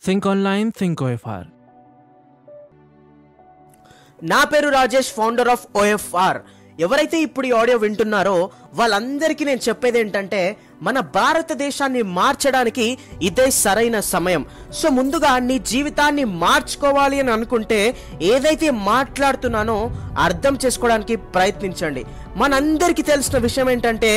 Think online, think OFR. నా పేరు Rajesh, founder of OFR. ఎవరైతే ఇప్పుడు ఈ ఆడియో వింటున్నారో వాళ్ళందరికీ నేను చెప్పేది ఏంటంటే, మన భారతదేశాన్ని మార్చడానికి ఇదే సరైన సమయం. సో ముందుగా నీ జీవితాన్ని మార్చుకోవాలి అని అనుకుంటే ఏదైతే మాట్లాడుతున్నానో అర్థం చేసుకోవడానికి ప్రయత్నించండి. మనందరికీ తెలిసిన విషయం ఏంటంటే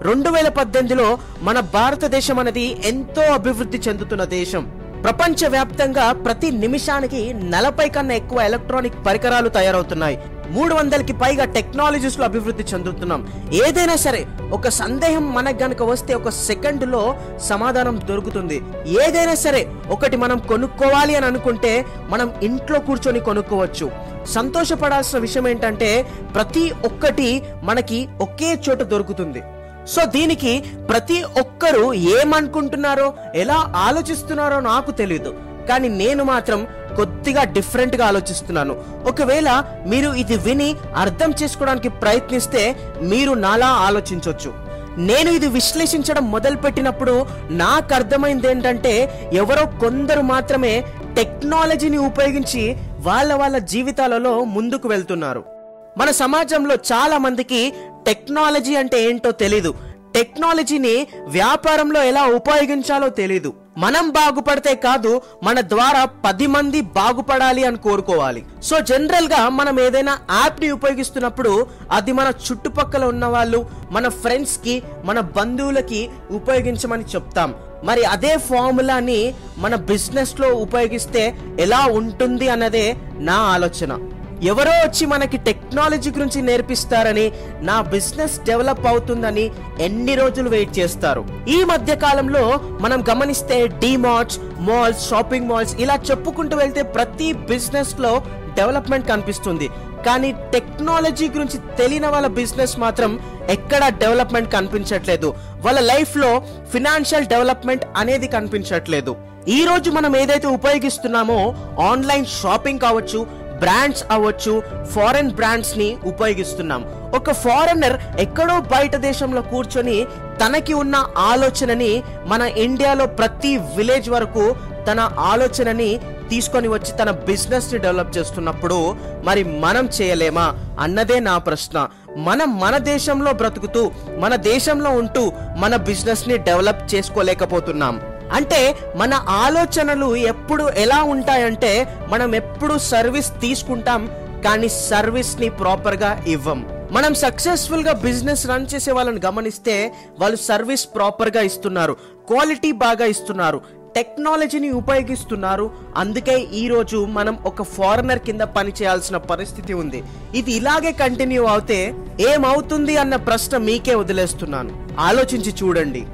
2018లో మన భారతదేశం అనేది ఎంతో అభివృద్ధి చెందుతున్న దేశం. ప్రపంచవ్యాప్తంగా ప్రతి నిమిషానికి 40 కన్నా ఎక్కువ ఎలక్ట్రానిక్ పరికరాలు తయారవుతున్నాయి. 300కి పైగా టెక్నాలజీస్ లో అభివృద్ధి చెందుతున్నాం. ఏదైనా సరే ఒక సందేహం మనకు గనక వస్తే ఒక సెకండ్ లో సమాధానం దొరుకుతుంది. ఏదైనా సరే ఒకటి మనం కొనుక్కోవాలి అని అనుకుంటే మనం ఇంట్లో కూర్చొని కొనుక్కోవచ్చు. సంతోషపడాల్సిన విషయం ఏంటంటే ప్రతి ఒక్కటి మనకి ఒకే చోట దొరుకుతుంది. సో దీనికి ప్రతి ఒక్కరూ ఏమనుకుంటున్నారో, ఎలా ఆలోచిస్తున్నారో నాకు తెలియదు, కానీ నేను మాత్రం కొద్దిగా డిఫరెంట్ గా ఆలోచిస్తున్నాను. ఒకవేళ మీరు ఇది విని అర్థం చేసుకోవడానికి ప్రయత్నిస్తే మీరు నాలా ఆలోచించవచ్చు. నేను ఇది విశ్లేషించడం మొదలు పెట్టినప్పుడు నాకు అర్థమైంది ఏంటంటే, ఎవరో కొందరు మాత్రమే టెక్నాలజీని ఉపయోగించి వాళ్ళ జీవితాలలో ముందుకు వెళ్తున్నారు. మన సమాజంలో చాలా మందికి టెక్నాలజీ అంటే ఏంటో తెలీదు. టెక్నాలజీని వ్యాపారంలో ఎలా ఉపయోగించాలో తెలీదు. మనం బాగుపడితే కాదు, మన ద్వారా 10 మంది బాగుపడాలి అని కోరుకోవాలి. సో జనరల్ గా మనం ఏదైనా యాప్ ని ఉపయోగిస్తున్నప్పుడు అది మన చుట్టుపక్కల ఉన్న వాళ్ళు, మన ఫ్రెండ్స్ కి, మన బంధువులకి ఉపయోగించమని చెప్తాం. మరి అదే ఫార్ములాని మన బిజినెస్ లో ఉపయోగిస్తే ఎలా ఉంటుంది అన్నదే నా ఆలోచన. ఎవరో వచ్చి మనకి టెక్నాలజీ గురించి నేర్పిస్తారని, నా బిజినెస్ డెవలప్ అవుతుందని ఎన్ని రోజులు వెయిట్ చేస్తారు. ఈ మధ్య కాలంలో మనం గమనిస్తే డీమార్ట్స్, మాల్స్, షాపింగ్ మాల్స్ ఇలా చెప్పుకుంటూ వెళ్తే ప్రతి బిజినెస్ లో డెవలప్మెంట్ కనిపిస్తుంది. కానీ టెక్నాలజీ గురించి తెలియని వాళ్ళ బిజినెస్ మాత్రం ఎక్కడ డెవలప్మెంట్ కనిపించట్లేదు. వాళ్ళ లైఫ్ లో ఫినాన్షియల్ డెవలప్మెంట్ అనేది కనిపించట్లేదు. ఈ రోజు మనం ఏదైతే ఉపయోగిస్తున్నామో ఆన్లైన్ షాపింగ్ కావచ్చు, బ్రాండ్స్ అవ్వచ్చు, ఫారెన్ బ్రాండ్స్ ని ఉపయోగిస్తున్నాం. ఒక ఫారెనర్ ఎక్కడో బయట దేశంలో కూర్చొని తనకి ఉన్న ఆలోచనని మన ఇండియాలో ప్రతి విలేజ్ వరకు తన ఆలోచనని తీసుకొని వచ్చి తన బిజినెస్ ని డెవలప్ చేస్తున్నప్పుడు మరి మనం చేయలేమా అన్నదే నా ప్రశ్న. మనం మన దేశంలో బ్రతుకుతూ, మన దేశంలో ఉంటూ మన బిజినెస్ ని డెవలప్ చేసుకోలేకపోతున్నాం. అంటే మన ఆలోచనలు ఎప్పుడు ఎలా ఉంటాయంటే, మనం ఎప్పుడు సర్వీస్ తీసుకుంటాం కానీ సర్వీస్ ని ప్రాపర్ గా ఇవ్వం. మనం సక్సెస్ఫుల్ గా బిజినెస్ రన్ చేసే వాళ్ళని గమనిస్తే వాళ్ళు సర్వీస్ ప్రాపర్ గా ఇస్తున్నారు, క్వాలిటీ బాగా ఇస్తున్నారు, టెక్నాలజీని ఉపయోగిస్తున్నారు. అందుకే ఈ రోజు మనం ఒక ఫారినర్ కింద పని చేయాల్సిన పరిస్థితి ఉంది. ఇది ఇలాగే కంటిన్యూ అవుతే ఏమవుతుంది అన్న ప్రశ్న మీకే వదిలేస్తున్నాను. ఆలోచించి చూడండి.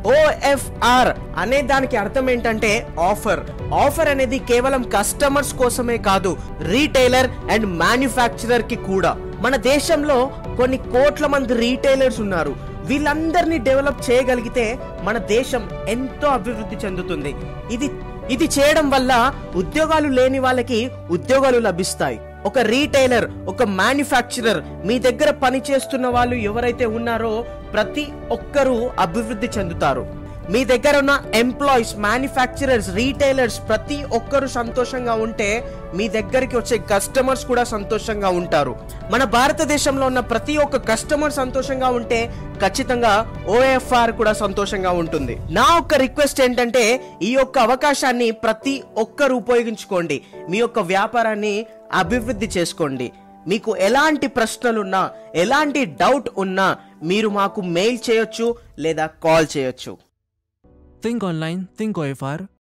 OFR అనే దానికి అర్థం ఏంటంటే ఆఫర్. ఆఫర్ అనేది కేవలం కస్టమర్స్ కోసమే కాదు, రీటైలర్ అండ్ మ్యానుఫ్యాక్చరర్ కి కూడా. మన దేశంలో కొన్ని కోట్ల మంది రీటైలర్స్ ఉన్నారు. వీళ్ళందరినీ డెవలప్ చేయగలిగితే మన దేశం ఎంతో అభివృద్ధి చెందుతుంది. ఇది చేయడం వల్ల ఉద్యోగాలు లేని వాళ్ళకి ఉద్యోగాలు లభిస్తాయి. ఒక రీటైలర్, ఒక మ్యానుఫ్యాక్చరర్, మీ దగ్గర పని చేస్తున్న వాళ్ళు ఎవరైతే ఉన్నారో ప్రతి ఒక్కరూ అభివృద్ధి చెందుతారు. మీ దగ్గర ఉన్న ఎంప్లాయీస్, మ్యానుఫ్యాక్చరర్స్, రీటైలర్స్ ప్రతి ఒక్కరు సంతోషంగా ఉంటే మీ దగ్గరికి వచ్చే కస్టమర్స్ కూడా సంతోషంగా ఉంటారు. మన భారతదేశంలో ఉన్న ప్రతి ఒక్క కస్టమర్ సంతోషంగా ఉంటే ఖచ్చితంగా OFR కూడా సంతోషంగా ఉంటుంది. నా ఒక్క రిక్వెస్ట్ ఏంటంటే, ఈ యొక్క అవకాశాన్ని ప్రతి ఒక్కరు ఉపయోగించుకోండి. మీ యొక్క వ్యాపారాన్ని అభివృద్ధి చేసుకోండి. మీకు ఎలాంటి ప్రశ్నలున్నా, ఎలాంటి డౌట్ ఉన్నా మీరు మాకు మెయిల్ చేయొచ్చు లేదా కాల్ చేయొచ్చు. Think online, think OFR.